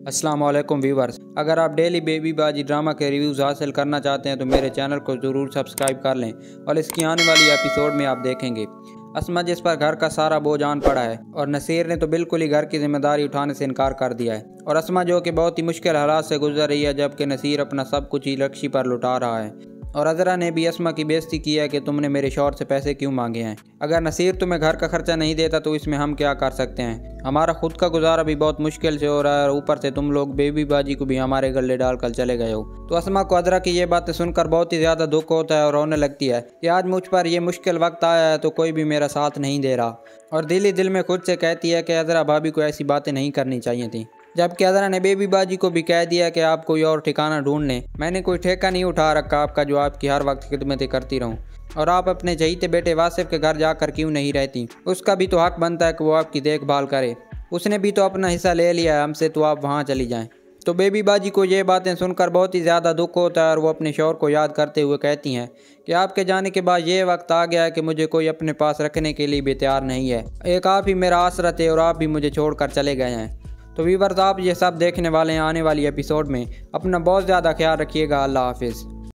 अस्सलाम वालेकुम व्यूवर्स, अगर आप डेली बेबी बाजी ड्रामा के रिव्यूज़ हासिल करना चाहते हैं तो मेरे चैनल को ज़रूर सब्सक्राइब कर लें और इसकी आने वाली एपिसोड में आप देखेंगे अस्मा जिस पर घर का सारा बोझ आन पड़ा है और नसीर ने तो बिल्कुल ही घर की जिम्मेदारी उठाने से इनकार कर दिया है और अस्मा जो कि बहुत ही मुश्किल हालात से गुजर रही है जबकि नसीर अपना सब कुछ ही लक्ष्य पर लुटा रहा है। और अजरा ने भी अस्मा की बेइज्जती की है कि तुमने मेरे शौहर से पैसे क्यों मांगे हैं, अगर नसीर तुम्हें घर का खर्चा नहीं देता तो इसमें हम क्या कर सकते हैं, हमारा खुद का गुजारा भी बहुत मुश्किल से हो रहा है और ऊपर से तुम लोग बेबी बाजी को भी हमारे गले डालकर चले गए हो। तो अस्मा को अजरा की ये बातें सुनकर बहुत ही ज़्यादा दुख होता है और रोने लगती है कि आज मुझ पर यह मुश्किल वक्त आया है तो कोई भी मेरा साथ नहीं दे रहा, और दिल ही दिल में खुद से कहती है कि अजरा भाभी को ऐसी बातें नहीं करनी चाहिए थी। जबकि अजरा ने बेबी बाजी को भी कह दिया कि आप कोई और ठिकाना ढूंढ लें, मैंने कोई ठेका नहीं उठा रखा आपका जो आपकी हर वक्त खिदमतें करती रहूं, और आप अपने चहीते बेटे वासिफ के घर जाकर क्यों नहीं रहती, उसका भी तो हक बनता है कि वो आपकी देखभाल करे, उसने भी तो अपना हिस्सा ले लिया है हमसे, तो आप वहाँ चली जाएँ। तो बेबी बाजी को ये बातें सुनकर बहुत ही ज़्यादा दुख होता है और वो अपने शौहर को याद करते हुए कहती हैं कि आपके जाने के बाद ये वक्त आ गया है कि मुझे कोई अपने पास रखने के लिए भी तैयार नहीं है, एक आप ही मेरा आसरा थे और आप भी मुझे छोड़कर चले गए हैं। तो व्यूअर्स, आप ये सब देखने वाले हैं आने वाली एपिसोड में, अपना बहुत ज़्यादा ख्याल रखिएगा। अल्लाह हाफिज़।